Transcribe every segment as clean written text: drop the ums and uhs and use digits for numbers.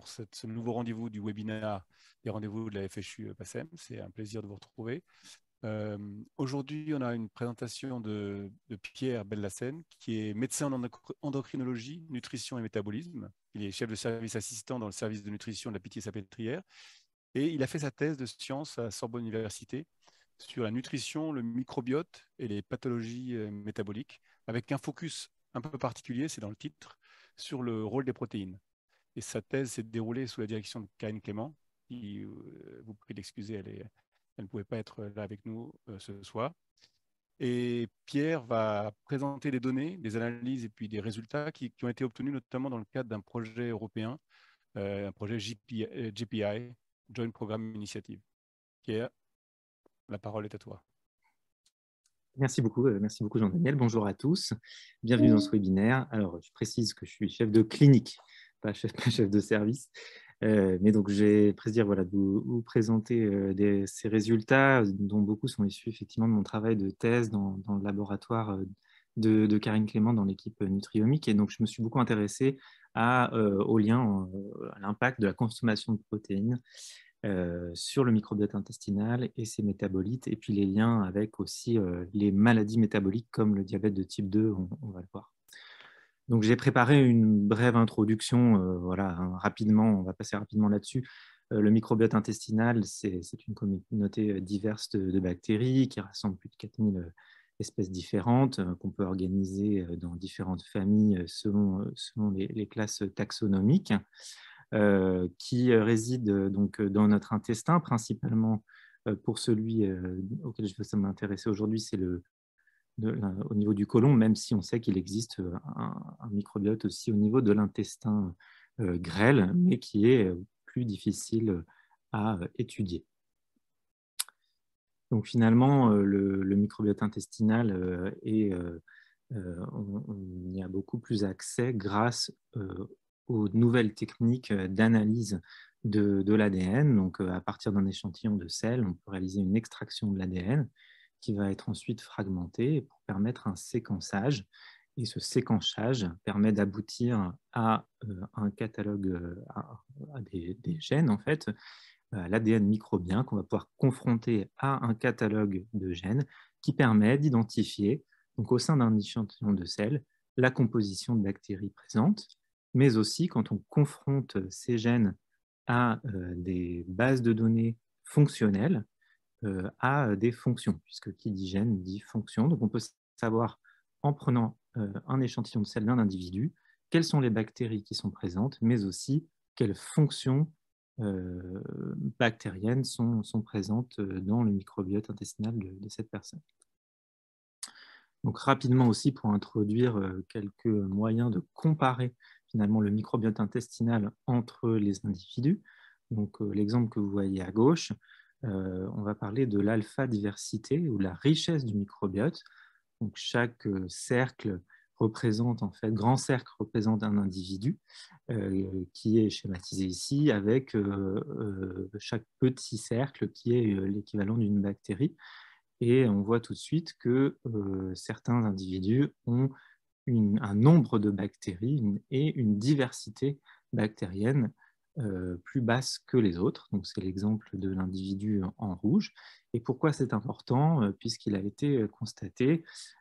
pour ce nouveau rendez-vous du webinaire des rendez-vous de la FHU PACEM. C'est un plaisir de vous retrouver. Aujourd'hui, on a une présentation de Pierre Bellassène, qui est médecin en endocrinologie, nutrition et métabolisme. Il est chef de service assistant dans le service de nutrition de la Pitié-Salpêtrière et il a fait sa thèse de sciences à Sorbonne Université sur la nutrition, le microbiote et les pathologies métaboliques, avec un focus un peu particulier, c'est dans le titre, sur le rôle des protéines. Et sa thèse s'est déroulée sous la direction de Karine Clément, qui, vous prie d'excuser, elle ne pouvait pas être là avec nous ce soir. Et Pierre va présenter des données, des analyses et puis des résultats qui ont été obtenus notamment dans le cadre d'un projet européen, un projet JPI, Joint Program Initiative. Pierre, la parole est à toi. Merci beaucoup Jean-Daniel. Bonjour à tous, bienvenue dans ce webinaire. Alors, je précise que je suis chef de clinique, pas chef de service. Mais donc, j'ai le plaisir de vous présenter ces résultats, dont beaucoup sont issus effectivement de mon travail de thèse dans le laboratoire de Karine Clément dans l'équipe nutriomique. Et donc, je me suis beaucoup intéressé au lien, à l'impact de la consommation de protéines sur le microbiote intestinal et ses métabolites, et puis les liens avec aussi les maladies métaboliques comme le diabète de type 2, on va le voir. Donc j'ai préparé une brève introduction, rapidement, on va passer rapidement là-dessus. Le microbiote intestinal, c'est une communauté diverse de bactéries qui rassemble plus de 4000 espèces différentes qu'on peut organiser dans différentes familles selon les classes taxonomiques. Qui réside donc dans notre intestin, principalement pour celui auquel je veux m'intéresser aujourd'hui, c'est au niveau du côlon, même si on sait qu'il existe un microbiote aussi au niveau de l'intestin grêle, mais qui est plus difficile à étudier. Donc finalement, le microbiote intestinal on y a beaucoup plus accès grâce aux nouvelles techniques d'analyse de l'ADN. Donc, à partir d'un échantillon de sel, on peut réaliser une extraction de l'ADN qui va être ensuite fragmenté pour permettre un séquençage. Et ce séquençage permet d'aboutir à un catalogue, à des gènes, en fait, l'ADN microbien qu'on va pouvoir confronter à un catalogue de gènes qui permet d'identifier, donc au sein d'un échantillon de sel, la composition de bactéries présentes, mais aussi quand on confronte ces gènes à des bases de données fonctionnelles, à des fonctions, puisque qui dit gène dit fonction. Donc on peut savoir, en prenant un échantillon de sel d'un individu, quelles sont les bactéries qui sont présentes, mais aussi quelles fonctions bactériennes sont présentes dans le microbiote intestinal de cette personne. Donc rapidement aussi, pour introduire quelques moyens de comparer finalement le microbiote intestinal entre les individus. Donc l'exemple que vous voyez à gauche, on va parler de l'alpha-diversité ou la richesse du microbiote. Donc chaque cercle représente, en fait, grand cercle représente un individu qui est schématisé ici avec chaque petit cercle qui est l'équivalent d'une bactérie. Et on voit tout de suite que certains individus ont un nombre de bactéries et une diversité bactérienne plus basse que les autres. Donc, c'est l'exemple de l'individu en rouge. Et pourquoi c'est important? Puisqu'il a été constaté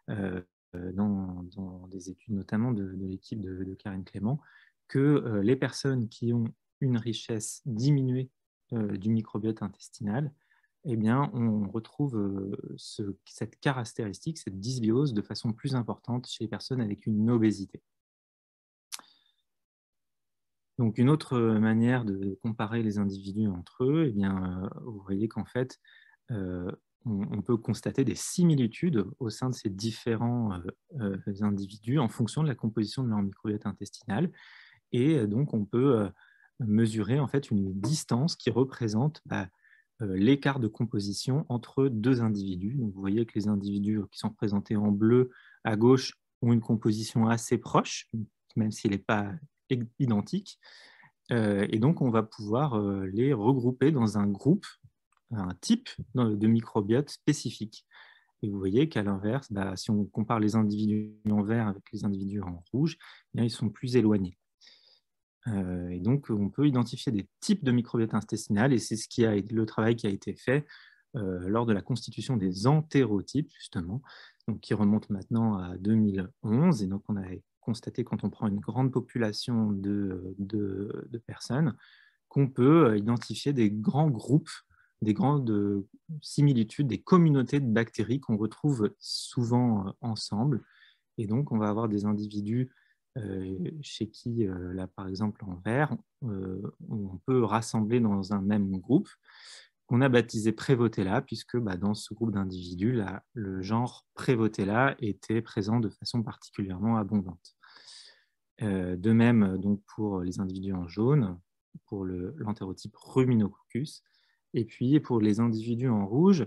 dans des études notamment de l'équipe de Karine Clément que les personnes qui ont une richesse diminuée du microbiote intestinal, eh bien, on retrouve cette caractéristique, cette dysbiose, de façon plus importante chez les personnes avec une obésité. Donc, une autre manière de comparer les individus entre eux, eh bien, vous voyez qu'en fait, on peut constater des similitudes au sein de ces différents individus en fonction de la composition de leur microbiote intestinal. Et donc, on peut mesurer en fait une distance qui représente l'écart de composition entre deux individus. Donc, vous voyez que les individus qui sont représentés en bleu à gauche ont une composition assez proche, même s'il n'est pas identique. Et donc, on va pouvoir les regrouper dans un groupe, un type de microbiote spécifique. Et vous voyez qu'à l'inverse, si on compare les individus en vert avec les individus en rouge, eh bien, ils sont plus éloignés. Et donc, on peut identifier des types de microbiote intestinal, et c'est le travail qui a été fait lors de la constitution des entérotypes, justement, donc, qui remonte maintenant à 2011. Et donc, on a constaté, quand on prend une grande population de personnes, qu'on peut identifier des grands groupes, des grandes similitudes, des communautés de bactéries qu'on retrouve souvent ensemble. Et donc, on va avoir des individus chez qui, là par exemple en vert, on peut rassembler dans un même groupe, qu'on a baptisé Prevotella, puisque dans ce groupe d'individus, le genre Prevotella était présent de façon particulièrement abondante. De même, donc, pour les individus en jaune, pour l'entérotype Ruminococcus, et puis pour les individus en rouge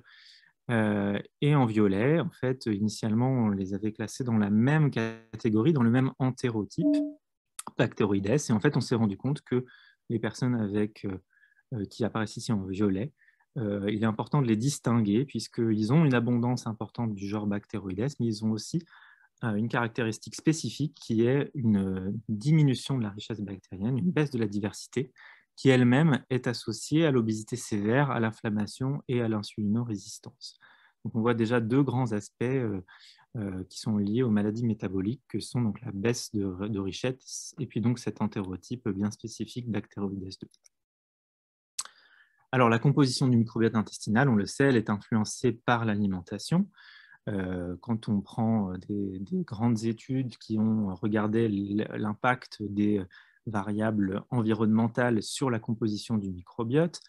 et en violet, en fait, initialement, on les avait classés dans la même catégorie, dans le même entérotype, Bacteroides, et en fait, on s'est rendu compte que les personnes qui apparaissent ici en violet, il est important de les distinguer, puisqu'ils ont une abondance importante du genre Bacteroides, mais ils ont aussi une caractéristique spécifique qui est une diminution de la richesse bactérienne, une baisse de la diversité, qui elle-même est associée à l'obésité sévère, à l'inflammation et à l'insulinorésistance. Donc, on voit déjà deux grands aspects qui sont liés aux maladies métaboliques, que sont donc la baisse de richesse et puis donc cet entérotype bien spécifique Bacteroides 2. Alors, la composition du microbiote intestinal, on le sait, elle est influencée par l'alimentation. Quand on prend des grandes études qui ont regardé l'impact des variables environnementales sur la composition du microbiote,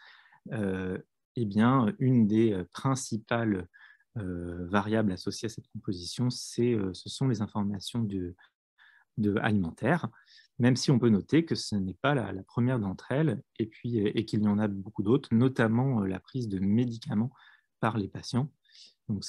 eh bien, une des principales variables associées à cette composition, ce sont les informations alimentaires, même si on peut noter que ce n'est pas la première d'entre elles, et qu'il y en a beaucoup d'autres, notamment la prise de médicaments par les patients. Donc,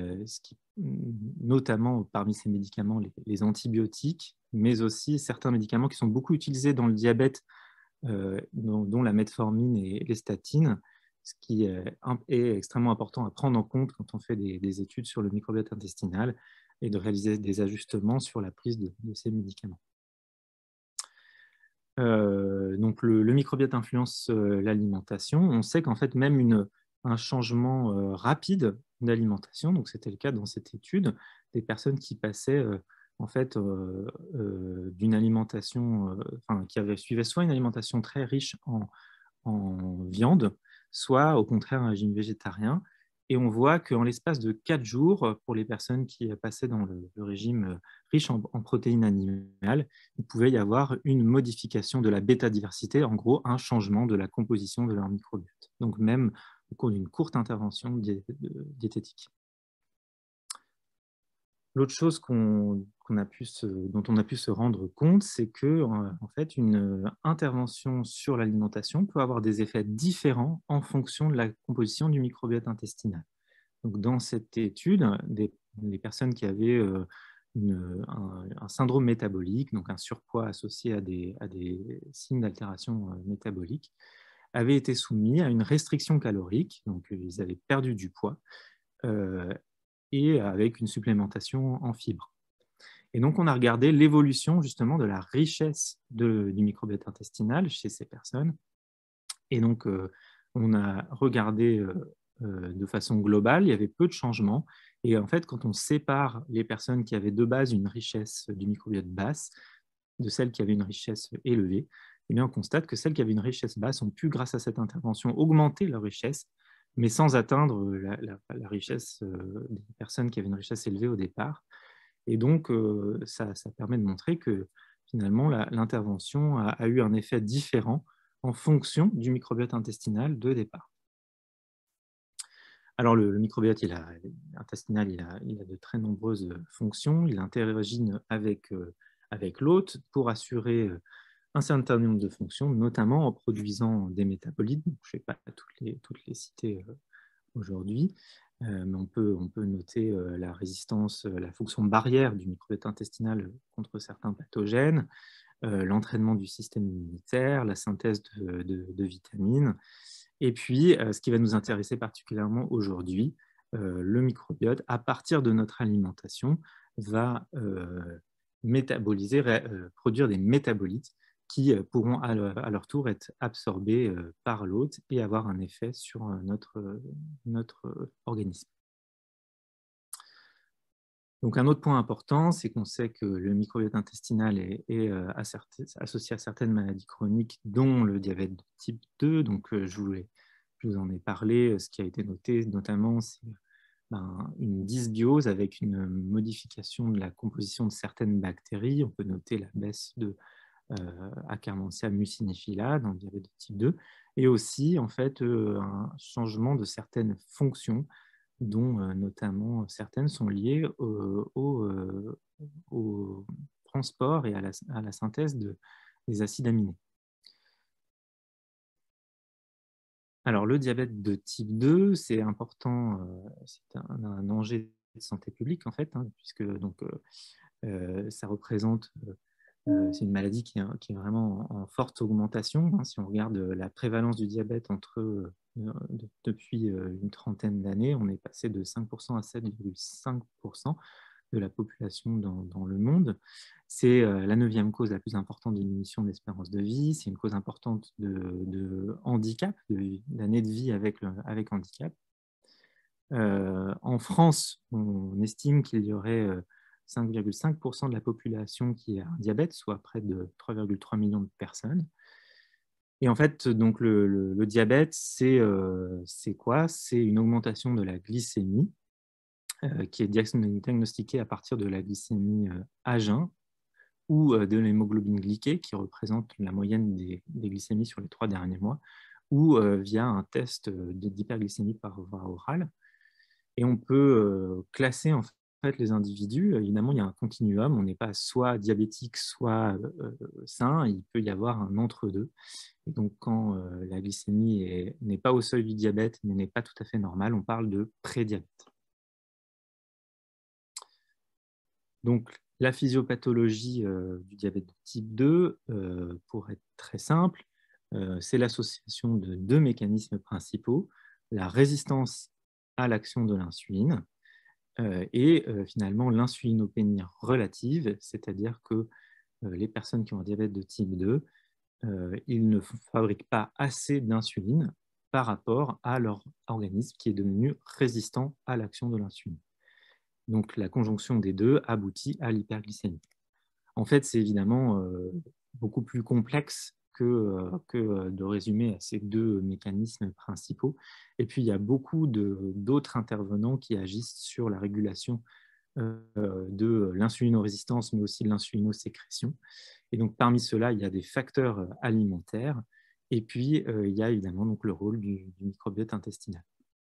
notamment parmi ces médicaments, les antibiotiques, mais aussi certains médicaments qui sont beaucoup utilisés dans le diabète, dont la metformine et les statines, ce qui est extrêmement important à prendre en compte quand on fait des études sur le microbiote intestinal et de réaliser des ajustements sur la prise de ces médicaments. Donc le microbiote influence l'alimentation. On sait qu'en fait, même un changement rapide d'alimentation, donc c'était le cas dans cette étude, des personnes qui passaient en fait d'une alimentation, suivaient soit une alimentation très riche en viande, soit au contraire un régime végétarien. Et on voit qu'en l'espace de 4 jours, pour les personnes qui passaient dans le régime riche en protéines animales, il pouvait y avoir une modification de la bêta-diversité, en gros un changement de la composition de leur microbiote, donc même au cours d'une courte intervention diététique. L'autre chose dont on a pu se rendre compte, c'est que en fait, une intervention sur l'alimentation peut avoir des effets différents en fonction de la composition du microbiote intestinal. Donc, dans cette étude, les personnes qui avaient un syndrome métabolique, donc un surpoids associé à des signes d'altération métabolique, avaient été soumis à une restriction calorique, donc ils avaient perdu du poids, et avec une supplémentation en fibres. Et donc, on a regardé l'évolution justement de la richesse du microbiote intestinal chez ces personnes. Et donc, on a regardé de façon globale, il y avait peu de changements. Et en fait, quand on sépare les personnes qui avaient de base une richesse du microbiote basse de celles qui avaient une richesse élevée, eh bien, on constate que celles qui avaient une richesse basse ont pu, grâce à cette intervention, augmenter leur richesse, mais sans atteindre la richesse des personnes qui avaient une richesse élevée au départ. Et donc, ça permet de montrer que finalement, l'intervention a eu un effet différent en fonction du microbiote intestinal de départ. Alors, le microbiote intestinal, il a de très nombreuses fonctions. Il interagit avec l'hôte pour assurer un certain nombre de fonctions, notamment en produisant des métabolites. Je ne vais pas toutes les citer aujourd'hui, mais on peut noter la résistance, la fonction barrière du microbiote intestinal contre certains pathogènes, l'entraînement du système immunitaire, la synthèse de vitamines. Et puis, ce qui va nous intéresser particulièrement aujourd'hui, le microbiote, à partir de notre alimentation, va métaboliser, produire des métabolites qui pourront à leur tour être absorbés par l'hôte et avoir un effet sur notre organisme. Donc, un autre point important, c'est qu'on sait que le microbiote intestinal est associé à certaines maladies chroniques, dont le diabète de type 2. Donc, je vous en ai parlé. Ce qui a été noté, notamment, c'est une dysbiose avec une modification de la composition de certaines bactéries. On peut noter la baisse de Akkermansia mucinifila dans le diabète de type 2, et aussi, en fait, un changement de certaines fonctions dont notamment certaines sont liées au transport et à la synthèse des acides aminés. Alors, le diabète de type 2, c'est important, c'est un danger de santé publique, en fait, puisque donc, ça représente, c'est une maladie qui est vraiment en forte augmentation. Si on regarde la prévalence du diabète depuis une trentaine d'années, on est passé de 5% à 7,5% de la population dans le monde. C'est la 9e cause la plus importante de diminution de l'espérance de vie. C'est une cause importante de handicap, d'années de vie avec handicap. En France, on estime qu'il y aurait 5,5% de la population qui a un diabète, soit près de 3,3 millions de personnes. Et en fait, donc le diabète, c'est quoi? C'est une augmentation de la glycémie qui est diagnostiquée à partir de la glycémie à jeun ou de l'hémoglobine glyquée, qui représente la moyenne des glycémies sur les 3 derniers mois, ou via un test d'hyperglycémie par voie orale. Et on peut classer en fait les individus. Évidemment, il y a un continuum. On n'est pas soit diabétique, soit sain. Il peut y avoir un entre-deux. Et donc, quand la glycémie n'est pas au seuil du diabète, mais n'est pas tout à fait normale, on parle de prédiabète. Donc, la physiopathologie du diabète de type 2, pour être très simple, c'est l'association de 2 mécanismes principaux, la résistance à l'action de l'insuline et finalement l'insulinopénie relative, c'est-à-dire que les personnes qui ont un diabète de type 2, ils ne fabriquent pas assez d'insuline par rapport à leur organisme qui est devenu résistant à l'action de l'insuline. Donc, la conjonction des deux aboutit à l'hyperglycémie. En fait, c'est évidemment beaucoup plus complexe que de résumer à ces 2 mécanismes principaux. Et puis, il y a beaucoup d'autres intervenants qui agissent sur la régulation de l'insulinorésistance, mais aussi de l'insulinosécrétion. Et donc, parmi ceux-là, il y a des facteurs alimentaires. Et puis, il y a évidemment donc, le rôle du microbiote intestinal.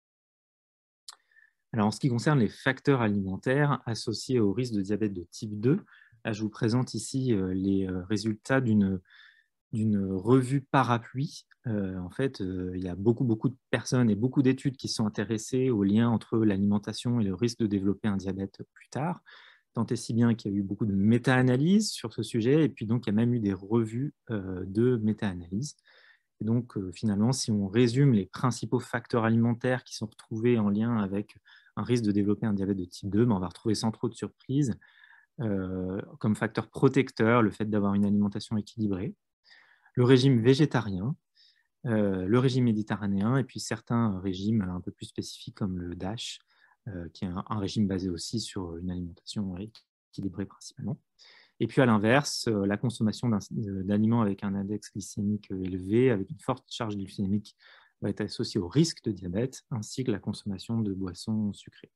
Alors, en ce qui concerne les facteurs alimentaires associés au risque de diabète de type 2, là, je vous présente ici les résultats d'une revue parapluie. En fait, il y a beaucoup de personnes et beaucoup d'études qui sont intéressées au lien entre l'alimentation et le risque de développer un diabète plus tard, tant et si bien qu'il y a eu beaucoup de méta-analyses sur ce sujet, et puis donc il y a même eu des revues de méta-analyses. Et donc, finalement, si on résume les principaux facteurs alimentaires qui sont retrouvés en lien avec un risque de développer un diabète de type 2, on va retrouver sans trop de surprise comme facteur protecteur le fait d'avoir une alimentation équilibrée, le régime végétarien, le régime méditerranéen et puis certains régimes un peu plus spécifiques comme le DASH, qui est un régime basé aussi sur une alimentation équilibrée principalement. Et puis à l'inverse, la consommation d'aliments avec un index glycémique élevé, avec une forte charge glycémique, va être associée au risque de diabète, ainsi que la consommation de boissons sucrées.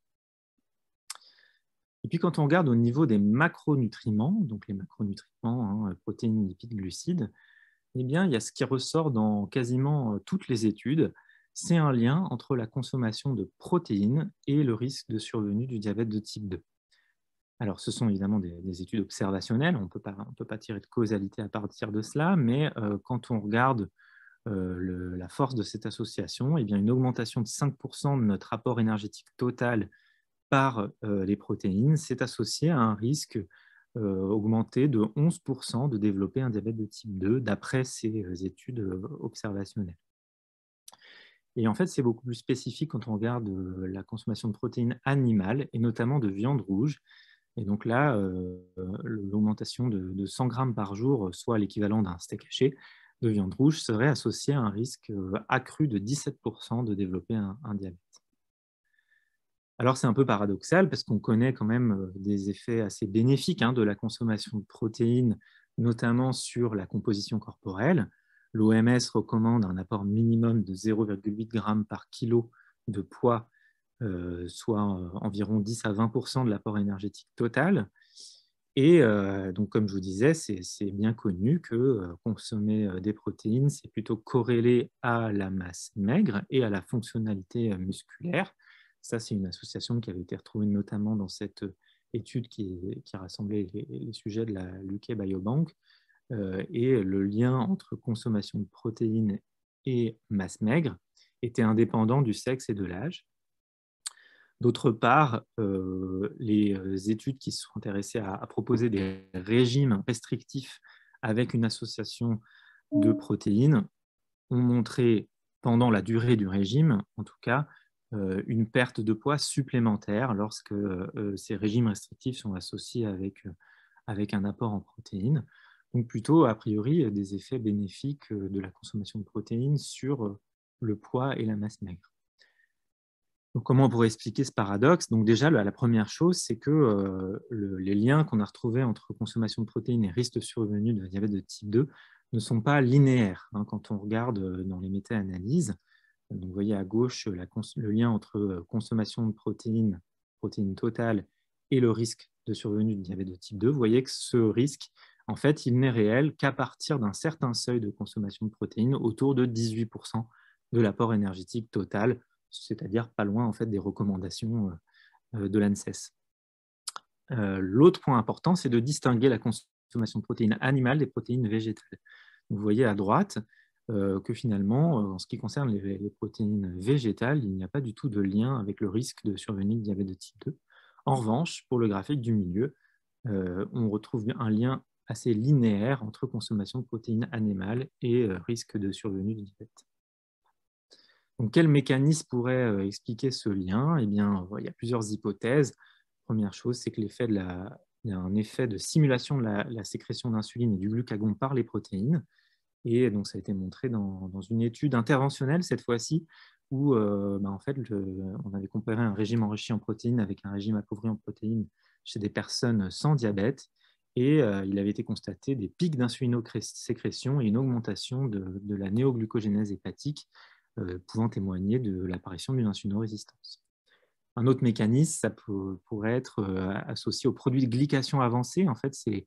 Et puis quand on regarde au niveau des macronutriments, donc les macronutriments, protéines, lipides, glucides, eh bien, il y a ce qui ressort dans quasiment toutes les études, c'est un lien entre la consommation de protéines et le risque de survenue du diabète de type 2. Alors, ce sont évidemment des études observationnelles, on ne peut pas tirer de causalité à partir de cela, mais quand on regarde la force de cette association, eh bien, une augmentation de 5% de notre apport énergétique total par les protéines, c'est associé à un risque augmenté de 11% de développer un diabète de type 2, d'après ces études observationnelles. Et en fait, c'est beaucoup plus spécifique quand on regarde la consommation de protéines animales, et notamment de viande rouge. Et donc là, l'augmentation de 100 grammes par jour, soit l'équivalent d'un steak haché de viande rouge, serait associée à un risque accru de 17% de développer un diabète. Alors c'est un peu paradoxal parce qu'on connaît quand même des effets assez bénéfiques de la consommation de protéines, notamment sur la composition corporelle. L'OMS recommande un apport minimum de 0,8 g par kilo de poids, soit environ 10 à 20% de l'apport énergétique total. Et donc, comme je vous disais, c'est bien connu que consommer des protéines, c'est plutôt corrélé à la masse maigre et à la fonctionnalité musculaire. Ça, c'est une association qui avait été retrouvée notamment dans cette étude qui rassemblait les sujets de la UK Biobank. Et le lien entre consommation de protéines et masse maigre était indépendant du sexe et de l'âge. D'autre part, les études qui se sont intéressées à proposer des régimes restrictifs avec une association de protéines ont montré, pendant la durée du régime, en tout cas, une perte de poids supplémentaire lorsque ces régimes restrictifs sont associés avec un apport en protéines. Donc plutôt, a priori, des effets bénéfiques de la consommation de protéines sur le poids et la masse maigre. Donc, comment on pourrait expliquer ce paradoxe? Donc déjà, la première chose, c'est que les liens qu'on a retrouvés entre consommation de protéines et risque de survenue de diabète de type 2 ne sont pas linéaires. Quand on regarde dans les méta-analyses, donc vous voyez à gauche le lien entre consommation de protéines totales, et le risque de survenue de diabète de type 2, vous voyez que ce risque, en fait, il n'est réel qu'à partir d'un certain seuil de consommation de protéines, autour de 18% de l'apport énergétique total, c'est-à-dire pas loin en fait, des recommandations de l'ANSES. L'autre point important, c'est de distinguer la consommation de protéines animales des protéines végétales. Vous voyez à droite que finalement, en ce qui concerne les protéines végétales, il n'y a pas du tout de lien avec le risque de survenue de diabète de type 2. En revanche, pour le graphique du milieu, on retrouve un lien assez linéaire entre consommation de protéines animales et risque de survenue de diabète. Donc, quel mécanisme pourrait expliquer ce lien? Eh bien, il y a plusieurs hypothèses. Première chose, c'est que il y a un effet de simulation de la sécrétion d'insuline et du glucagon par les protéines. Et donc, ça a été montré dans une étude interventionnelle, cette fois-ci, où en fait, on avait comparé un régime enrichi en protéines avec un régime appauvri en protéines chez des personnes sans diabète. Et il avait été constaté des pics d'insulinosécrétion et une augmentation de la néoglucogénèse hépatique, pouvant témoigner de l'apparition d'une insulinorésistance. Un autre mécanisme, ça pourrait être associé aux produits de glycation avancée. En fait, c'est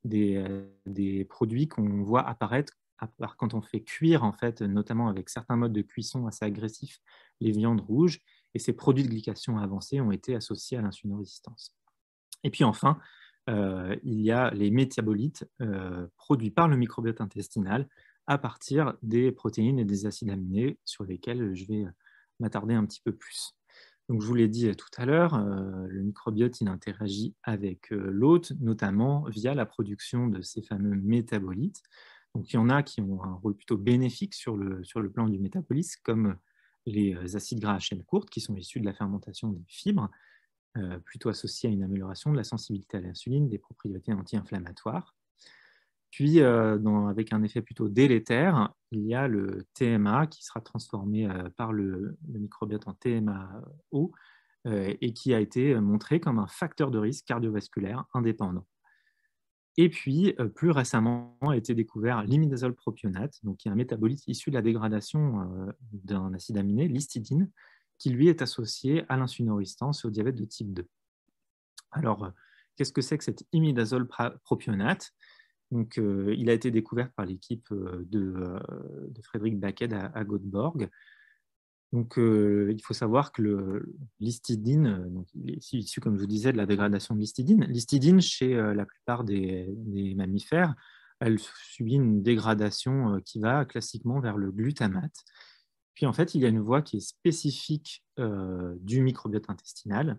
des produits qu'on voit apparaître quand on fait cuire, en fait, notamment avec certains modes de cuisson assez agressifs, les viandes rouges. Et ces produits de glycation avancée ont été associés à l'insulinorésistance. Et puis enfin, il y a les métabolites produits par le microbiote intestinal à partir des protéines et des acides aminés sur lesquels je vais m'attarder un petit peu plus. Donc, je vous l'ai dit tout à l'heure, le microbiote il interagit avec l'hôte, notamment via la production de ces fameux métabolites. Donc, il y en a qui ont un rôle plutôt bénéfique sur le plan du métabolisme, comme les acides gras à chaîne courte, qui sont issus de la fermentation des fibres, plutôt associés à une amélioration de la sensibilité à l'insuline, des propriétés anti-inflammatoires. Puis, avec un effet plutôt délétère, il y a le TMA qui sera transformé par le microbiote en TMAO et qui a été montré comme un facteur de risque cardiovasculaire indépendant. Et puis, plus récemment, a été découvert l'imidazole propionate, donc qui est un métabolite issu de la dégradation d'un acide aminé, l'histidine, qui lui est associé à l'insulinorésistance et au diabète de type 2. Alors, qu'est-ce que c'est que cet imidazole propionate? Donc, il a été découvert par l'équipe de Frédéric Backed à Göteborg. Donc, il faut savoir que l'histidine, il est issu, comme je vous disais, de la dégradation de l'histidine. L'histidine, chez la plupart des mammifères, elle subit une dégradation qui va classiquement vers le glutamate. Puis, en fait, il y a une voie qui est spécifique du microbiote intestinal,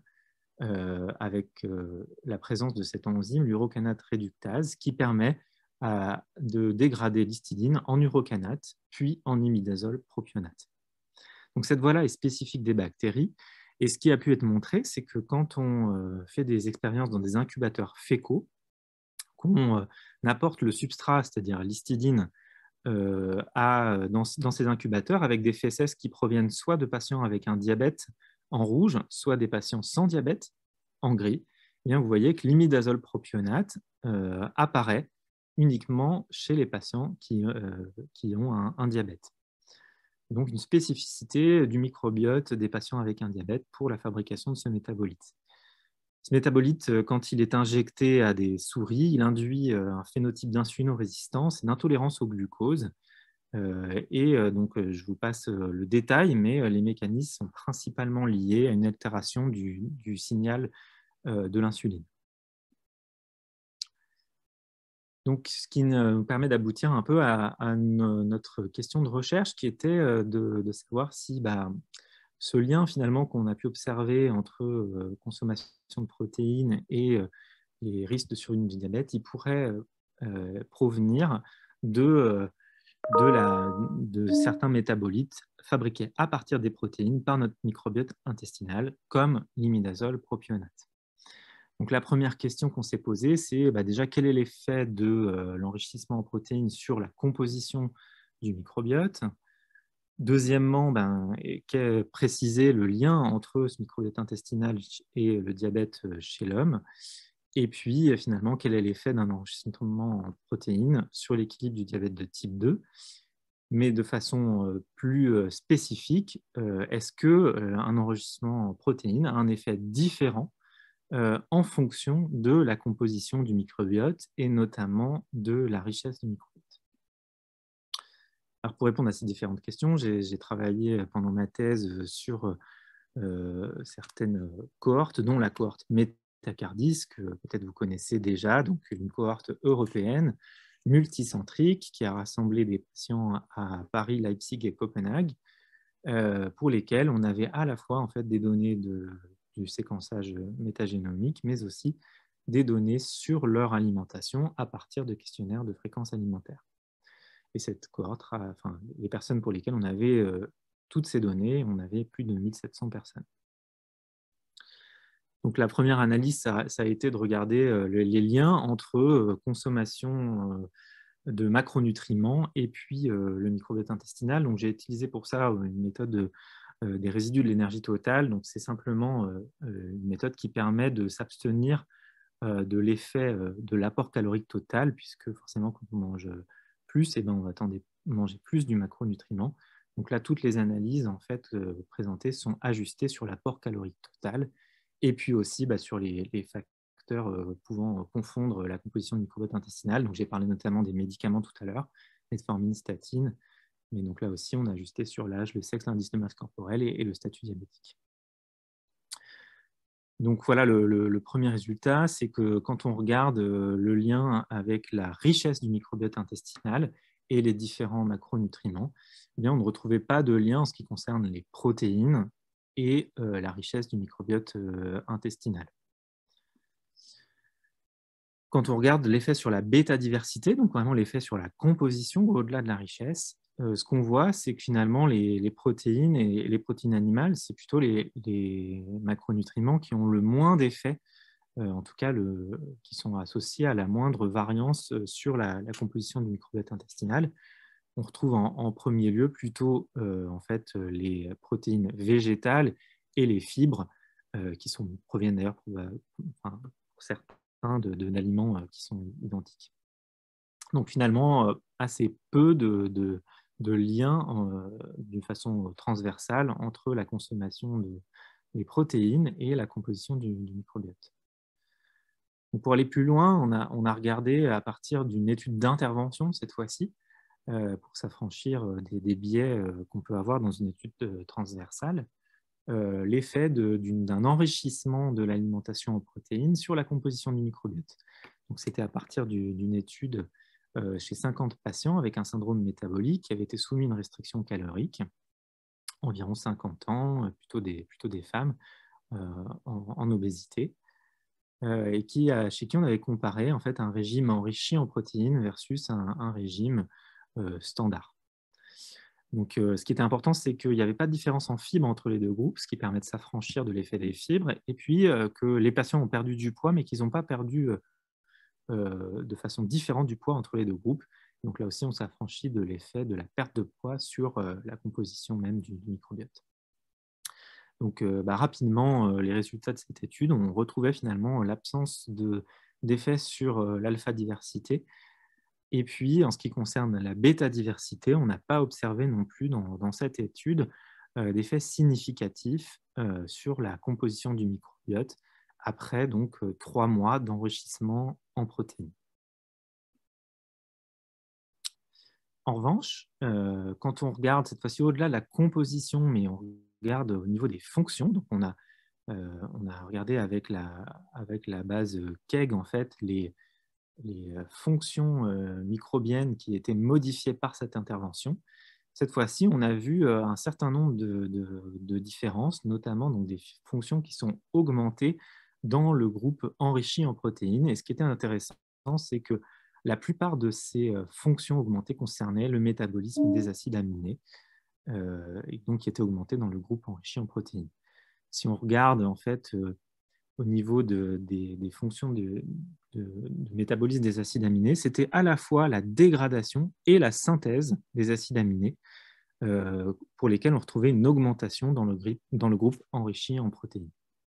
avec la présence de cette enzyme, l'urocanate réductase, qui permet de dégrader l'histidine en urocanate, puis en imidazole propionate. Donc cette voie-là est spécifique des bactéries, Et ce qui a pu être montré, c'est que quand on fait des expériences dans des incubateurs fécaux, qu'on apporte le substrat, c'est-à-dire l'histidine, dans ces incubateurs avec des fesses qui proviennent soit de patients avec un diabète en rouge, soit des patients sans diabète en gris, eh bien, vous voyez que l'imidazole propionate apparaît uniquement chez les patients qui ont un diabète. Donc une spécificité du microbiote des patients avec un diabète pour la fabrication de ce métabolite. Ce métabolite, quand il est injecté à des souris, il induit un phénotype d'insulinorésistance et d'intolérance au glucose. Donc, je vous passe le détail, mais les mécanismes sont principalement liés à une altération du signal de l'insuline. Donc, ce qui nous permet d'aboutir un peu à notre question de recherche, qui était de savoir si ce lien finalement qu'on a pu observer entre consommation de protéines et les risques de survenue du diabète, il pourrait provenir de certains métabolites fabriqués à partir des protéines par notre microbiote intestinal, comme l'imidazole propionate. Donc, la première question qu'on s'est posée, c'est déjà quel est l'effet de l'enrichissement en protéines sur la composition du microbiote. Deuxièmement, préciser le lien entre ce microbiote intestinal et le diabète chez l'homme. Et puis, finalement, quel est l'effet d'un enrichissement en protéines sur l'équilibre du diabète de type 2. Mais de façon plus spécifique, est-ce qu'un enrichissement en protéines a un effet différent en fonction de la composition du microbiote et notamment de la richesse du microbiote? Alors, pour répondre à ces différentes questions, j'ai travaillé pendant ma thèse sur certaines cohortes, dont la cohorte Métacardis, que peut-être vous connaissez déjà, donc une cohorte européenne multicentrique qui a rassemblé des patients à Paris, Leipzig et Copenhague, pour lesquels on avait à la fois en fait, des données du séquençage métagénomique, mais aussi des données sur leur alimentation à partir de questionnaires de fréquence alimentaire. Et cette cohorte, les personnes pour lesquelles on avait toutes ces données, on avait plus de 1700 personnes. Donc la première analyse, ça a été de regarder les liens entre consommation de macronutriments et puis le microbiote intestinal. Donc j'ai utilisé pour ça une méthode des résidus de l'énergie totale. Donc c'est simplement une méthode qui permet de s'abstenir de l'effet de l'apport calorique total, puisque forcément quand on mange plus, on va manger plus du macronutriment. Donc là, toutes les analyses en fait présentées sont ajustées sur l'apport calorique total et puis aussi sur les facteurs pouvant confondre la composition du microbiote intestinal. Donc j'ai parlé notamment des médicaments tout à l'heure, metformine, statine, mais donc là aussi on a ajusté sur l'âge, le sexe, l'indice de masse corporelle et le statut diabétique. Donc voilà, le premier résultat, c'est que quand on regarde le lien avec la richesse du microbiote intestinal et les différents macronutriments, on ne retrouvait pas de lien en ce qui concerne les protéines et la richesse du microbiote intestinal. Quand on regarde l'effet sur la bêta-diversité, donc vraiment l'effet sur la composition au-delà de la richesse, ce qu'on voit, c'est que finalement, les protéines et les protéines animales, c'est plutôt les macronutriments qui ont le moins d'effet, en tout cas qui sont associés à la moindre variance sur la composition du microbiote intestinal. On retrouve en premier lieu plutôt en fait, les protéines végétales et les fibres qui proviennent d'ailleurs pour certains d'aliments qui sont identiques. Donc finalement, assez peu de liens d'une façon transversale entre la consommation des protéines et la composition du microbiote. Donc pour aller plus loin, on a regardé à partir d'une étude d'intervention cette fois-ci, pour s'affranchir des biais qu'on peut avoir dans une étude transversale, l'effet d'un enrichissement de l'alimentation en protéines sur la composition du microbiote. Donc c'était à partir d'une étude chez 50 patients avec un syndrome métabolique qui avait été soumis à une restriction calorique, environ 50 ans, plutôt des femmes en obésité, et chez qui on avait comparé en fait, un régime enrichi en protéines versus un régime standard. Donc, ce qui était important, c'est qu'il n'y avait pas de différence en fibres entre les deux groupes, ce qui permet de s'affranchir de l'effet des fibres, et puis que les patients ont perdu du poids, mais qu'ils n'ont pas perdu de façon différente du poids entre les deux groupes. Donc là aussi, on s'affranchit de l'effet de la perte de poids sur la composition même du microbiote. Donc rapidement, les résultats de cette étude, on retrouvait finalement l'absence d'effet sur l'alpha-diversité. Et puis, en ce qui concerne la bêta-diversité, on n'a pas observé non plus dans cette étude d'effets significatifs sur la composition du microbiote après donc 3 mois d'enrichissement en protéines. En revanche, quand on regarde cette fois-ci au-delà de la composition, mais on regarde au niveau des fonctions, donc on a regardé avec la base KEGG en fait, les fonctions microbiennes qui étaient modifiées par cette intervention. Cette fois-ci, on a vu un certain nombre de différences, notamment donc, des fonctions qui sont augmentées dans le groupe enrichi en protéines. Et ce qui était intéressant, c'est que la plupart de ces fonctions augmentées concernaient le métabolisme des acides aminés, et donc qui étaient augmentés dans le groupe enrichi en protéines. Si on regarde en fait au niveau des fonctions de métabolisme des acides aminés, c'était à la fois la dégradation et la synthèse des acides aminés, pour lesquels on retrouvait une augmentation dans le groupe enrichi en protéines.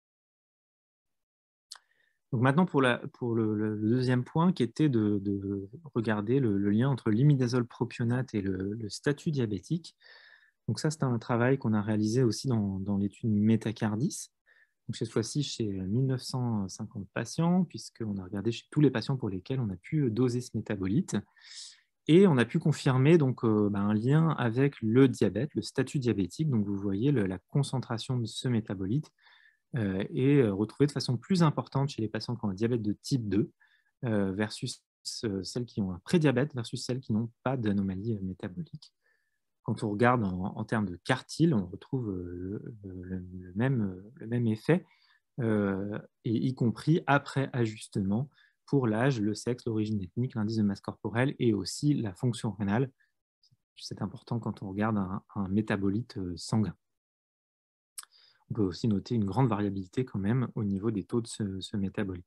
Donc maintenant, pour le deuxième point, qui était de regarder le lien entre l'imidazole propionate et le statut diabétique. Donc ça, c'est un travail qu'on a réalisé aussi dans l'étude Métacardis. Donc cette fois-ci, chez 1950 patients, puisqu'on a regardé chez tous les patients pour lesquels on a pu doser ce métabolite. Et on a pu confirmer donc, un lien avec le diabète, le statut diabétique. Donc vous voyez la concentration de ce métabolite est retrouvée de façon plus importante chez les patients qui ont un diabète de type 2 versus celles qui ont un prédiabète versus celles qui n'ont pas d'anomalie métabolique. Quand on regarde en termes de quartile, on retrouve le même effet, et y compris après ajustement pour l'âge, le sexe, l'origine ethnique, l'indice de masse corporelle et aussi la fonction rénale. C'est important quand on regarde un métabolite sanguin. On peut aussi noter une grande variabilité quand même au niveau des taux de ce métabolite.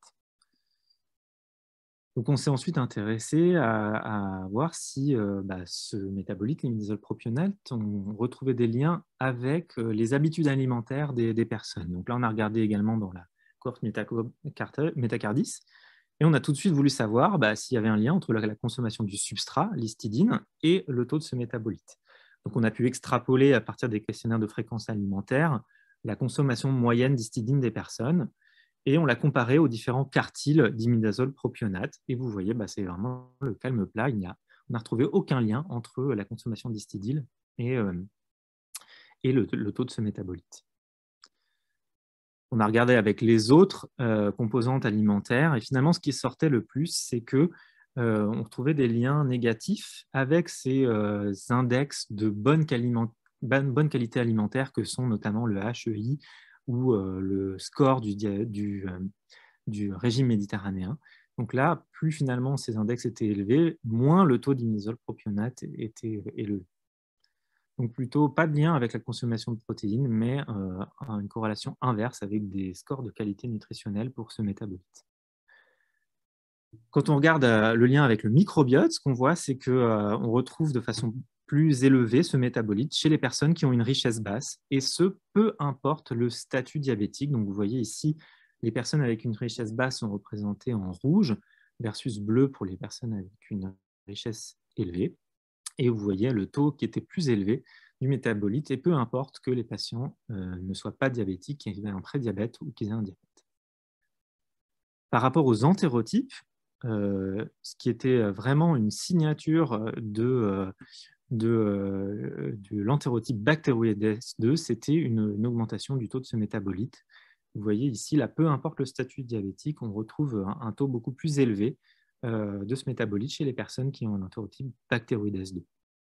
Donc, on s'est ensuite intéressé à voir si ce métabolite, l'imidazole propionate, on retrouvait des liens avec les habitudes alimentaires des personnes. Donc là, on a regardé également dans la cohorte Métacardis, et on a tout de suite voulu savoir s'il y avait un lien entre la consommation du substrat, l'histidine, et le taux de ce métabolite. Donc, on a pu extrapoler à partir des questionnaires de fréquence alimentaire la consommation moyenne d'histidine des personnes, et on l'a comparé aux différents quartiles d'imidazole propionate. Et vous voyez, c'est vraiment le calme plat. On n'a retrouvé aucun lien entre la consommation d'histidine et le taux de ce métabolite. On a regardé avec les autres composantes alimentaires. Et finalement, ce qui sortait le plus, c'est qu'on retrouvait des liens négatifs avec ces index de bonne qualité alimentaire que sont notamment le HEI, ou le score du régime méditerranéen. Donc là, plus finalement ces index étaient élevés, moins le taux d'imidazole propionate était élevé. Donc plutôt pas de lien avec la consommation de protéines, mais une corrélation inverse avec des scores de qualité nutritionnelle pour ce métabolite. Quand on regarde le lien avec le microbiote, ce qu'on voit, c'est qu'on retrouve de façon plus élevée ce métabolite chez les personnes qui ont une richesse basse, et ce, peu importe le statut diabétique. Donc vous voyez ici, les personnes avec une richesse basse sont représentées en rouge versus bleu pour les personnes avec une richesse élevée. Et vous voyez le taux qui était plus élevé du métabolite, et peu importe que les patients ne soient pas diabétiques, qu'ils aient un prédiabète ou qu'ils aient un diabète. Par rapport aux entérotypes, ce qui était vraiment une signature de l'entérotype Bacteroides 2, c'était une augmentation du taux de ce métabolite. Vous voyez ici, là, peu importe le statut diabétique, on retrouve un taux beaucoup plus élevé de ce métabolite chez les personnes qui ont un entérotype Bacteroides 2.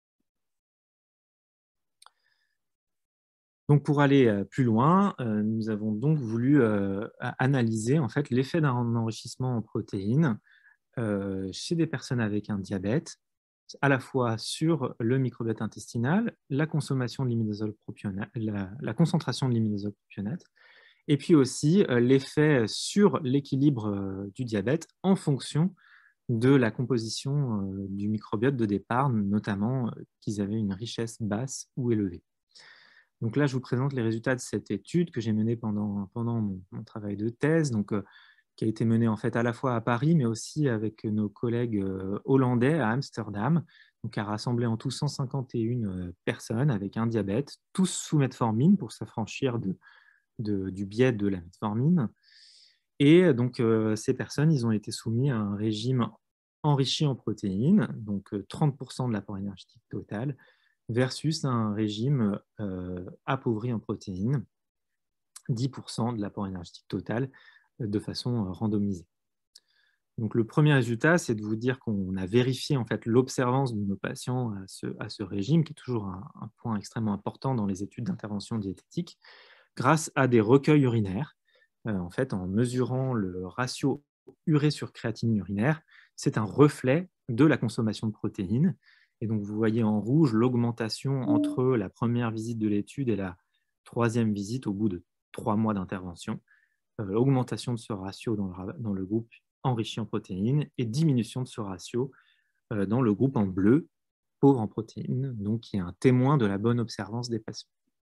Donc, pour aller plus loin, nous avons donc voulu analyser en fait, l'effet d'un enrichissement en protéines chez des personnes avec un diabète à la fois sur le microbiote intestinal, la consommation de l'imidazole propionate, la concentration de l'imidazole propionate, et puis aussi l'effet sur l'équilibre du diabète en fonction de la composition du microbiote de départ, notamment qu'ils avaient une richesse basse ou élevée. Donc là, je vous présente les résultats de cette étude que j'ai menée pendant mon travail de thèse, donc, qui a été menée en fait à la fois à Paris, mais aussi avec nos collègues hollandais à Amsterdam, donc qui a rassemblé en tout 151 personnes avec un diabète, tous sous metformine pour s'affranchir du biais de la metformine. Et donc, ces personnes, ils ont été soumis à un régime enrichi en protéines, donc 30% de l'apport énergétique total, versus un régime appauvri en protéines, 10% de l'apport énergétique total, de façon randomisée. Donc, le premier résultat, c'est de vous dire qu'on a vérifié en fait, l'observance de nos patients à ce régime, qui est toujours un point extrêmement important dans les études d'intervention diététique, grâce à des recueils urinaires. En fait, en mesurant le ratio urée sur créatinine urinaire, c'est un reflet de la consommation de protéines. Et donc, vous voyez en rouge l'augmentation entre la première visite de l'étude et la troisième visite au bout de 3 mois d'intervention. Augmentation de ce ratio dans le groupe enrichi en protéines et diminution de ce ratio dans le groupe en bleu, pauvre en protéines, donc qui est un témoin de la bonne observance des patients.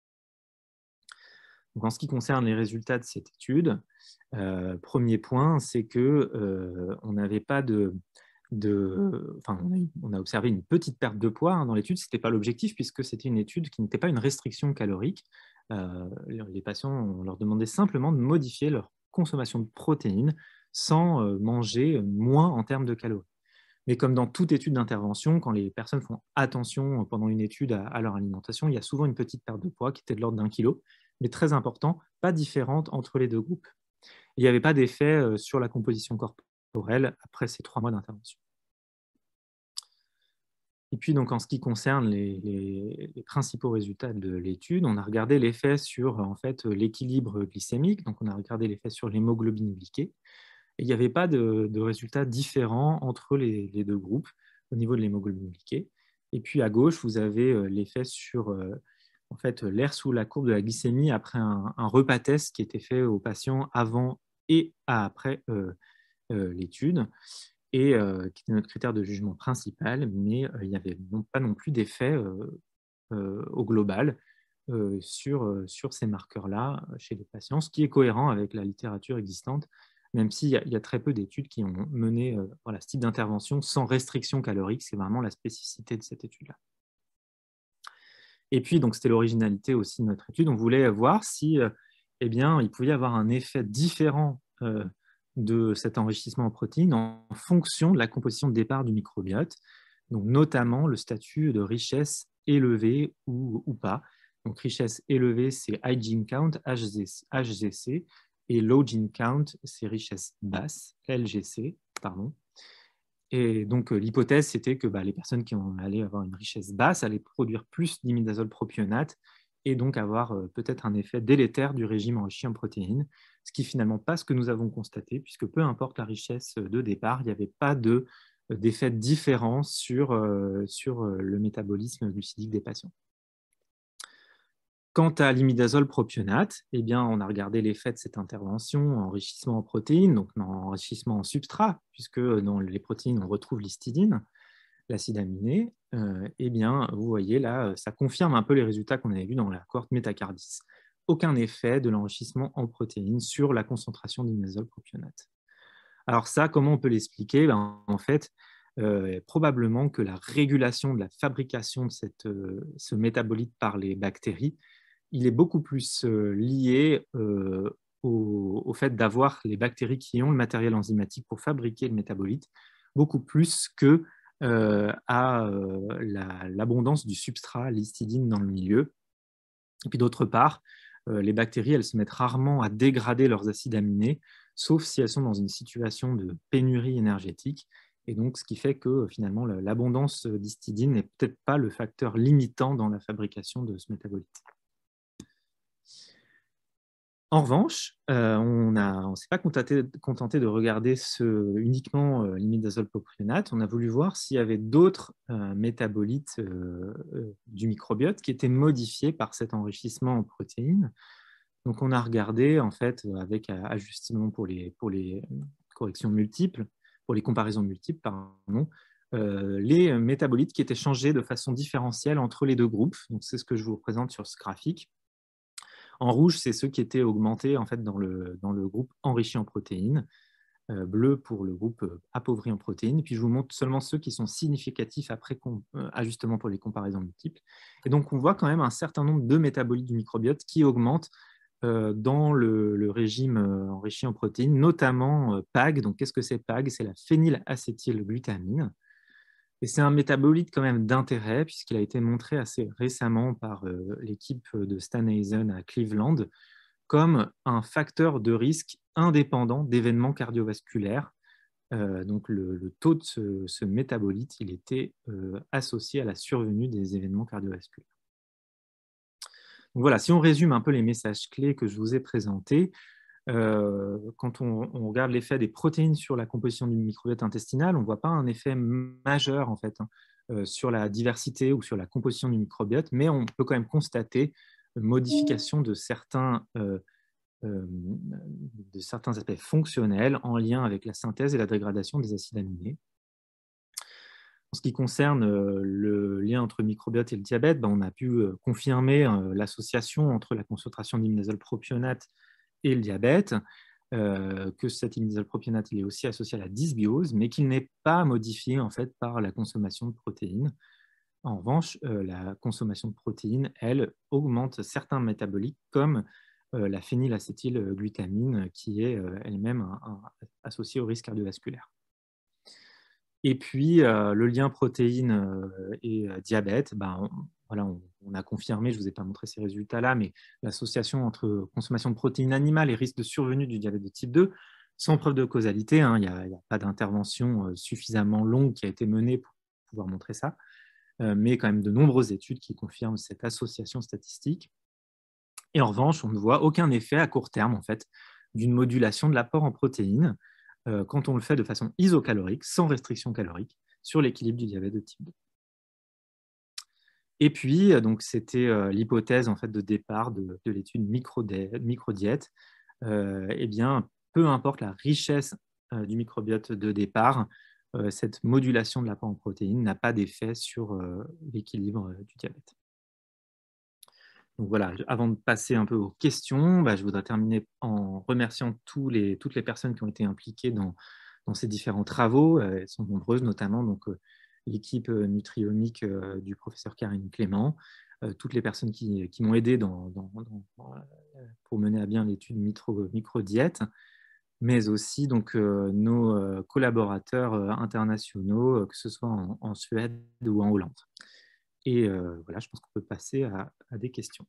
Donc, en ce qui concerne les résultats de cette étude, premier point, c'est qu'on n'avait pas on a observé une petite perte de poids dans l'étude. Ce n'était pas l'objectif puisque c'était une étude qui n'était pas une restriction calorique. Les patients, on leur demandait simplement de modifier leur consommation de protéines sans manger moins en termes de calories. Mais comme dans toute étude d'intervention, quand les personnes font attention pendant une étude à leur alimentation, il y a souvent une petite perte de poids qui était de l'ordre d'1 kilo, mais très important, pas différente entre les deux groupes. Il n'y avait pas d'effet sur la composition corporelle après ces 3 mois d'intervention. Et puis, donc, en ce qui concerne les principaux résultats de l'étude, on a regardé l'effet sur en fait, l'équilibre glycémique, donc on a regardé l'effet sur l'hémoglobine glyquée. Et il n'y avait pas de résultats différents entre les deux groupes au niveau de l'hémoglobine glyquée. Et puis à gauche, vous avez l'effet sur en fait, l'air sous la courbe de la glycémie après un repas test qui était fait aux patients avant et après l'étude, et qui était notre critère de jugement principal, mais il n'y avait pas non plus d'effet au global sur ces marqueurs-là chez les patients, ce qui est cohérent avec la littérature existante, même s'il y a très peu d'études qui ont mené ce type d'intervention sans restriction calorique. C'est vraiment la spécificité de cette étude-là. Et puis, donc, c'était l'originalité aussi de notre étude. On voulait voir si eh bien, il pouvait y avoir un effet différent de cet enrichissement en protéines en fonction de la composition de départ du microbiote, donc notamment le statut de richesse élevée ou pas. Donc, richesse élevée, c'est High Gene Count, HGC, et Low Gene Count, c'est richesse basse, LGC, pardon. Et donc, l'hypothèse, c'était que les personnes qui allaient avoir une richesse basse allaient produire plus d'imidazole propionate et donc avoir peut-être un effet délétère du régime enrichi en protéines, ce qui finalement pas ce que nous avons constaté, puisque peu importe la richesse de départ, il n'y avait pas d'effet différent sur le métabolisme glucidique des patients. Quant à l'imidazole propionate, eh bien, on a regardé l'effet de cette intervention en enrichissement en protéines, donc en enrichissement en substrat, puisque dans les protéines, on retrouve l'histidine, l'acide aminé. Eh bien, vous voyez là, ça confirme un peu les résultats qu'on avait vus dans la cohorte Métacardis. Aucun effet de l'enrichissement en protéines sur la concentration d'imidazole propionate. Alors ça, comment on peut l'expliquer? En fait, probablement que la régulation de la fabrication de ce métabolite par les bactéries, il est beaucoup plus lié au fait d'avoir les bactéries qui ont le matériel enzymatique pour fabriquer le métabolite, beaucoup plus que à l'abondance du substrat, l'histidine dans le milieu. Et puis d'autre part, les bactéries, elles se mettent rarement à dégrader leurs acides aminés, sauf si elles sont dans une situation de pénurie énergétique. Et donc, ce qui fait que finalement, l'abondance d'histidine n'est peut-être pas le facteur limitant dans la fabrication de ce métabolite. En revanche, on ne s'est pas contenté de regarder uniquement l'imidazole propionate. On a voulu voir s'il y avait d'autres métabolites du microbiote qui étaient modifiés par cet enrichissement en protéines. Donc, on a regardé, en fait, avec ajustement pour les corrections multiples, pour les comparaisons multiples, pardon, les métabolites qui étaient changés de façon différentielle entre les deux groupes. Donc, c'est ce que je vous représente sur ce graphique. En rouge, c'est ceux qui étaient augmentés en fait, dans le groupe enrichi en protéines, bleu pour le groupe appauvri en protéines. Puis je vous montre seulement ceux qui sont significatifs après ajustement pour les comparaisons multiples. Et donc, on voit quand même un certain nombre de métabolites du microbiote qui augmentent dans le régime enrichi en protéines, notamment PAG. Donc, qu'est-ce que c'est PAG? C'est la phénylacétylglutamine. Et c'est un métabolite quand même d'intérêt, puisqu'il a été montré assez récemment par l'équipe de Stan Eisen à Cleveland comme un facteur de risque indépendant d'événements cardiovasculaires. Donc le taux de ce métabolite, il était associé à la survenue des événements cardiovasculaires. Donc voilà, si on résume un peu les messages clés que je vous ai présentés, quand on regarde l'effet des protéines sur la composition du microbiote intestinal, on ne voit pas un effet majeur en fait, sur la diversité ou sur la composition du microbiote, mais on peut quand même constater une modification de certains aspects fonctionnels en lien avec la synthèse et la dégradation des acides aminés. En ce qui concerne le lien entre le microbiote et le diabète, on a pu confirmer l'association entre la concentration d'imidazole propionate et le diabète, que cet imidazole propionate il est aussi associé à la dysbiose, mais qu'il n'est pas modifié en fait, par la consommation de protéines. En revanche, la consommation de protéines, elle, augmente certains métabolites comme la phénylacétylglutamine, qui est elle-même associée au risque cardiovasculaire. Et puis, le lien protéines et diabète, voilà, on a confirmé, je ne vous ai pas montré ces résultats-là, mais l'association entre consommation de protéines animales et risque de survenue du diabète de type 2, sans preuve de causalité, hein, il n'y a pas d'intervention suffisamment longue qui a été menée pour pouvoir montrer ça, mais quand même de nombreuses études qui confirment cette association statistique. Et en revanche, on ne voit aucun effet à court terme, en fait, d'une modulation de l'apport en protéines quand on le fait de façon isocalorique, sans restriction calorique, sur l'équilibre du diabète de type 2. Et puis, donc, c'était l'hypothèse en fait, de départ de l'étude microdiète. Eh bien, peu importe la richesse du microbiote de départ, cette modulation de l'apport en protéines n'a pas d'effet sur l'équilibre du diabète. Donc voilà, avant de passer un peu aux questions, je voudrais terminer en remerciant toutes les personnes qui ont été impliquées dans ces différents travaux. Elles sont nombreuses, notamment donc, l'équipe nutriomique du professeur Karine Clément, toutes les personnes qui m'ont aidé pour mener à bien l'étude microdiète, mais aussi donc, nos collaborateurs internationaux, que ce soit en Suède ou en Hollande. Et voilà, je pense qu'on peut passer à des questions.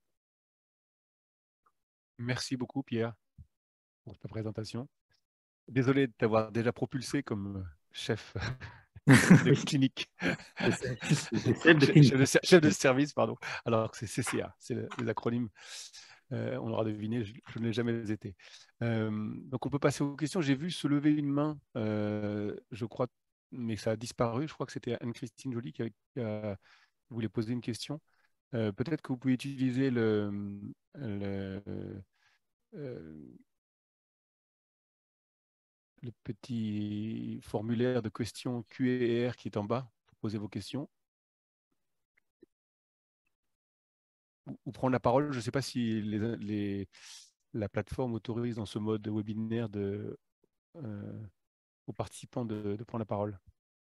Merci beaucoup, Pierre, pour ta présentation. Désolé de t'avoir déjà propulsé comme chef de clinique. Chef de service, pardon. Alors que c'est CCA, c'est les acronymes. On l'aura deviné, je ne l'ai jamais été. Donc on peut passer aux questions. J'ai vu se lever une main, je crois, mais ça a disparu. Je crois que c'était Anne-Christine Joly qui voulait poser une question. Peut-être que vous pouvez utiliser le petit formulaire de questions Q&R qui est en bas pour poser vos questions. Ou prendre la parole. Je ne sais pas si la plateforme autorise dans ce mode webinaire aux participants de prendre la parole.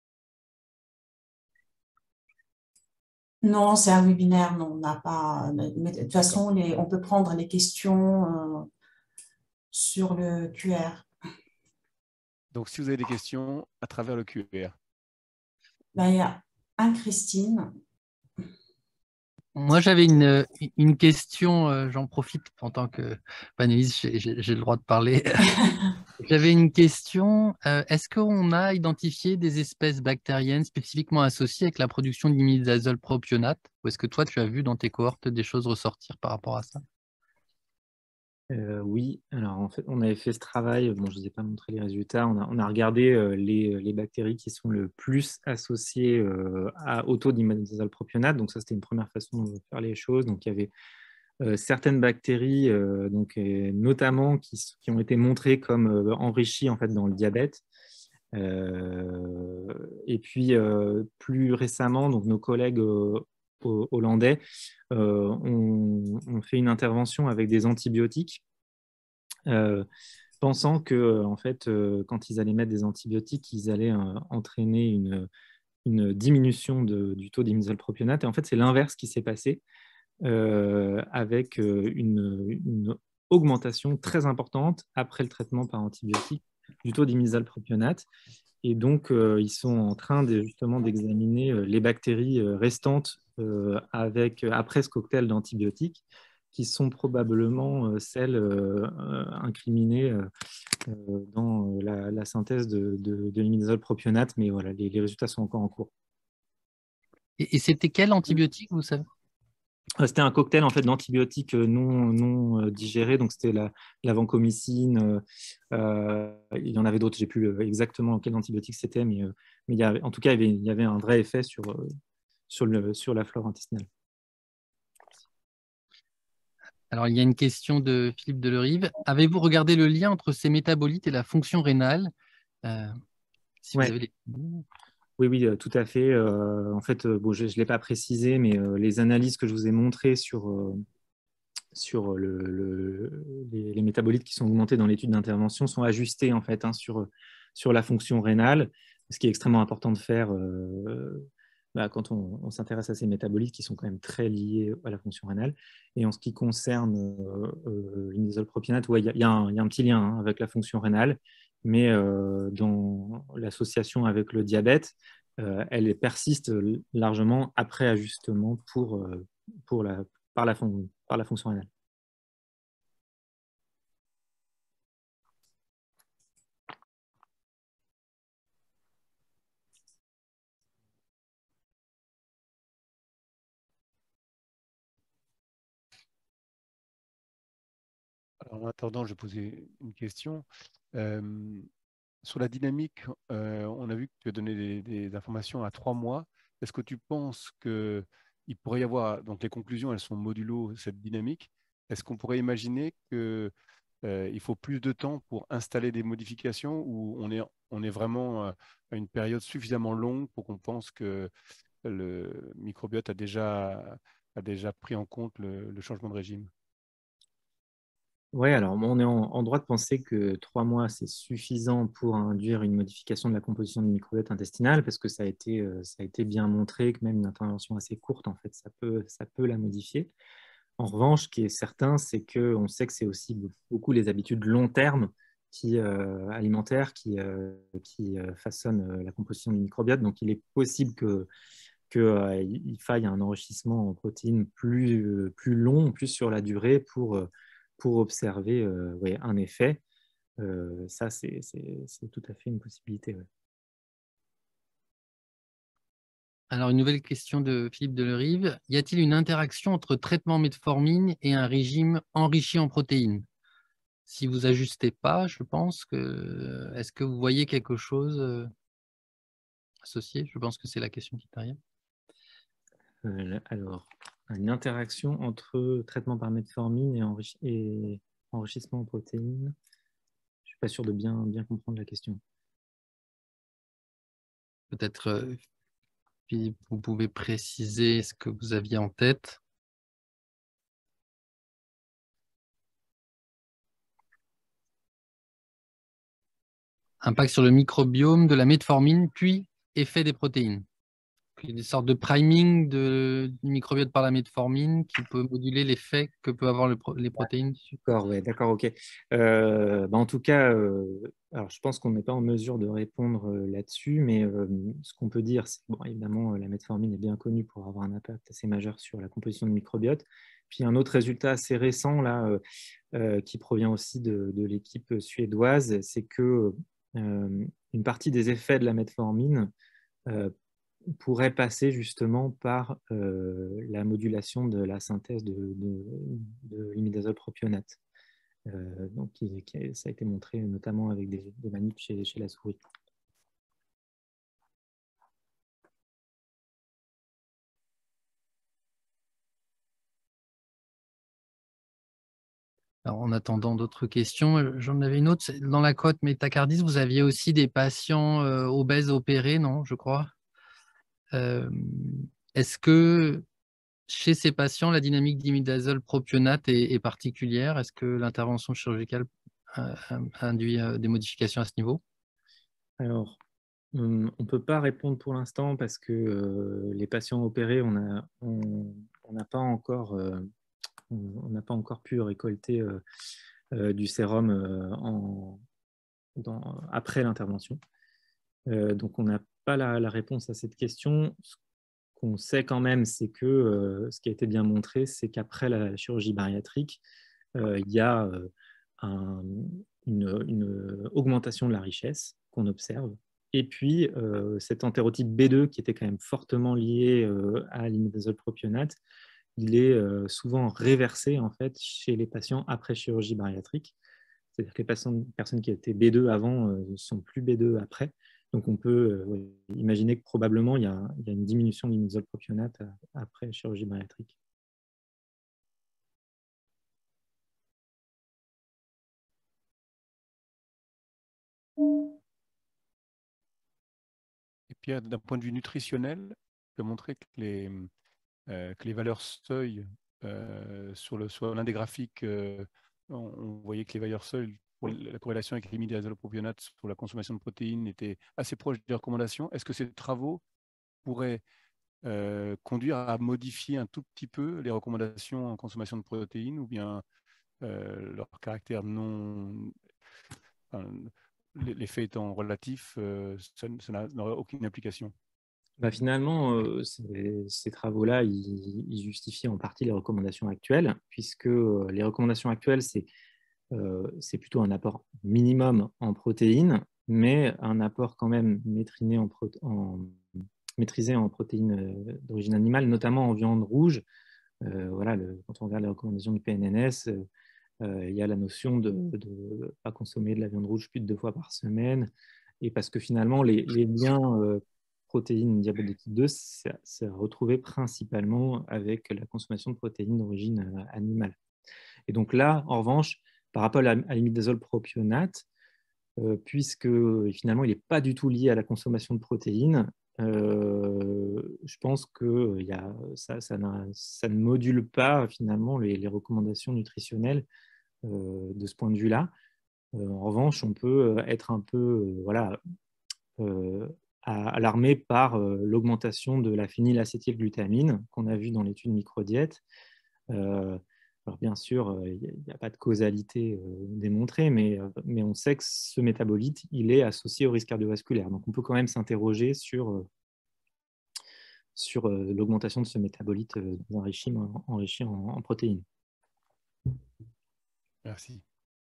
Non, c'est un webinaire, non, on n'a pas. Mais de toute façon, on peut prendre les questions sur le QR. Donc, si vous avez des questions à travers le QR. Il y a Anne-Christine. Moi, j'avais une question, j'en profite en tant que panéliste, j'ai le droit de parler. J'avais une question, est-ce qu'on a identifié des espèces bactériennes spécifiquement associées avec la production d'imidazole propionate? Ou est-ce que toi, tu as vu dans tes cohortes des choses ressortir par rapport à ça? Oui, alors en fait, on avait fait ce travail, bon, je ne vous ai pas montré les résultats, on a regardé les bactéries qui sont le plus associées au taux d'imidazole-propionate, donc ça c'était une première façon de faire les choses. Donc il y avait certaines bactéries, notamment qui ont été montrées comme enrichies en fait, dans le diabète. Et puis plus récemment, donc, nos collègues hollandais ont fait une intervention avec des antibiotiques, pensant que en fait, quand ils allaient mettre des antibiotiques, ils allaient entraîner une diminution du taux d'imidazole-propionate. Et en fait, c'est l'inverse qui s'est passé, avec une augmentation très importante après le traitement par antibiotiques du taux d'imidazole-propionate. Et donc, ils sont en train justement d'examiner les bactéries restantes après ce cocktail d'antibiotiques, qui sont probablement celles incriminées dans la synthèse de l'imidazole-propionate. Mais voilà, les résultats sont encore en cours. Et c'était quel antibiotique, vous savez? C'était un cocktail en fait d'antibiotiques non digérés, donc c'était la vancomycine. Il y en avait d'autres, j'ai plus exactement quel antibiotique c'était, mais en tout cas il y avait un vrai effet sur la flore intestinale. Alors, il y a une question de Philippe Delerive. Avez-vous regardé le lien entre ces métabolites et la fonction rénale? Si vous Ouais. avez les... Oui, tout à fait. En fait, bon, je ne l'ai pas précisé, mais les analyses que je vous ai montrées sur les métabolites qui sont augmentés dans l'étude d'intervention sont ajustées en fait, sur la fonction rénale, ce qui est extrêmement important de faire quand on s'intéresse à ces métabolites qui sont quand même très liés à la fonction rénale. Et en ce qui concerne l'imidazole-propionate, ouais, il y a un petit lien avec la fonction rénale, mais dans l'association avec le diabète, elle persiste largement après ajustement par la fonction rénale. Alors, en attendant, je vais poser une question. Sur la dynamique, on a vu que tu as donné des informations à 3 mois. Est-ce que tu penses qu'il pourrait y avoir, donc les conclusions, elles sont modulo cette dynamique. Est-ce qu'on pourrait imaginer qu'il faut plus de temps pour installer des modifications ou on est vraiment à une période suffisamment longue pour qu'on pense que le microbiote a déjà pris en compte le changement de régime? Oui, alors on est en droit de penser que 3 mois, c'est suffisant pour induire une modification de la composition du microbiote intestinal, parce que ça a été bien montré que même une intervention assez courte, en fait, ça peut la modifier. En revanche, ce qui est certain, c'est qu'on sait que c'est aussi beaucoup les habitudes long terme alimentaires qui façonnent la composition du microbiote. Donc, il est possible qu'il faille un enrichissement en protéines plus long, plus sur la durée pour observer ouais, un effet. Ça, c'est tout à fait une possibilité. Ouais. Alors, une nouvelle question de Philippe Delerive. Y a-t-il une interaction entre traitement metformine et un régime enrichi en protéines? Si vous ajustez pas, je pense que... Est-ce que vous voyez quelque chose associé? Je pense que c'est la question qui est derrière. Alors, une interaction entre traitement par metformine et enrichissement en protéines. Je ne suis pas sûr de bien comprendre la question. Peut-être, Philippe, vous pouvez préciser ce que vous aviez en tête. Impact sur le microbiome de la metformine, puis effet des protéines. Une sorte de priming du microbiote par la metformine qui peut moduler l'effet que peuvent avoir les protéines. D'accord, ouais, d'accord, ok. En tout cas, alors je pense qu'on n'est pas en mesure de répondre là-dessus, mais ce qu'on peut dire, c'est bon, évidemment, la metformine est bien connue pour avoir un impact assez majeur sur la composition du microbiote. Puis un autre résultat assez récent là, qui provient aussi de l'équipe suédoise, c'est que une partie des effets de la metformine pourrait passer justement par la modulation de la synthèse de l'imidazole propionate. Donc, ça a été montré notamment avec des manips chez la souris. Alors, en attendant d'autres questions, j'en avais une autre. Dans la côte métacardite, vous aviez aussi des patients obèses opérés, non, je crois. Est-ce que chez ces patients, la dynamique d'imidazole propionate est particulière? Est-ce que l'intervention chirurgicale induit des modifications à ce niveau? Alors, on ne peut pas répondre pour l'instant parce que les patients opérés, on n'a pas encore pu récolter du sérum après l'intervention. Donc, on n'a pas la réponse à cette question. Ce qu'on sait quand même, c'est que ce qui a été bien montré, c'est qu'après la chirurgie bariatrique, il y a une augmentation de la richesse qu'on observe. Et puis, cet entérotype B2, qui était quand même fortement lié à l'imidazole propionate, il est souvent réversé en fait, chez les patients après chirurgie bariatrique. C'est-à-dire que les personnes qui étaient B2 avant ne sont plus B2 après. Donc, on peut imaginer que probablement, il y a une diminution de l'imidazole propionate après chirurgie bariatrique. Et Pierre, d'un point de vue nutritionnel, tu as montré que les valeurs seuil sur l'un des graphiques, on voyait que les valeurs seuil pour la corrélation avec l'imidazole propionate sur la consommation de protéines était assez proche des recommandations. Est-ce que ces travaux pourraient conduire à modifier un tout petit peu les recommandations en consommation de protéines, ou bien leur caractère non... Enfin, l'effet étant relatif, ça n'aurait aucune application? Finalement, ces travaux-là, ils justifient en partie les recommandations actuelles, puisque les recommandations actuelles, c'est plutôt un apport minimum en protéines, mais un apport quand même maîtrisé en protéines d'origine animale, notamment en viande rouge. Voilà, quand on regarde les recommandations du PNNS, il y a la notion de ne pas consommer de la viande rouge plus de 2 fois par semaine, et parce que finalement, les liens protéines diabète de type 2, c'est retrouvé principalement avec la consommation de protéines d'origine animale. Et donc là, en revanche, par rapport à l'imidazole propionate, puisque finalement, il n'est pas du tout lié à la consommation de protéines, je pense que ça ne module pas finalement les recommandations nutritionnelles de ce point de vue-là. En revanche, on peut être un peu alarmé par l'augmentation de la phénylacétylglutamine qu'on a vu dans l'étude microdiète. Alors bien sûr, il n'y a pas de causalité démontrée, mais on sait que ce métabolite, il est associé au risque cardiovasculaire. Donc on peut quand même s'interroger sur l'augmentation de ce métabolite enrichi en protéines. Merci.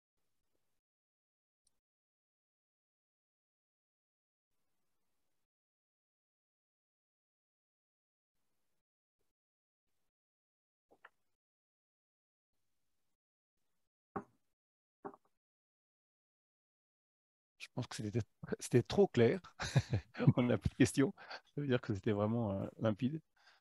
Je pense que c'était trop clair. On n'a plus de questions. Ça veut dire que c'était vraiment limpide.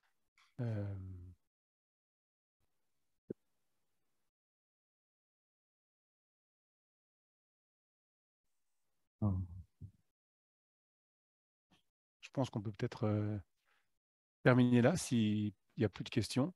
Je pense qu'on peut peut-être terminer là s'il n'y a plus de questions.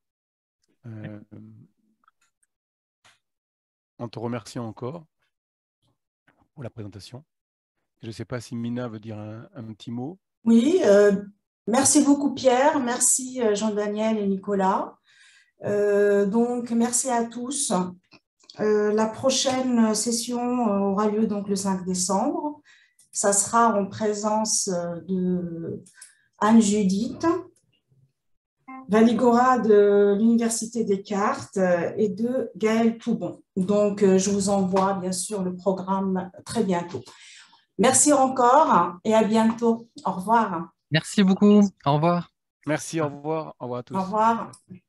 En te remerciant encore pour la présentation. Je ne sais pas si Mina veut dire un petit mot. Oui, merci beaucoup Pierre, merci Jean-Daniel et Nicolas. Donc, merci à tous. La prochaine session aura lieu donc le 5 décembre. Ça sera en présence de Anne-Judith Valigora de l'Université Descartes et de Gaël Toubon. Donc, je vous envoie bien sûr le programme très bientôt. Merci encore et à bientôt. Au revoir. Merci beaucoup. Au revoir. Merci, au revoir. Au revoir à tous. Au revoir.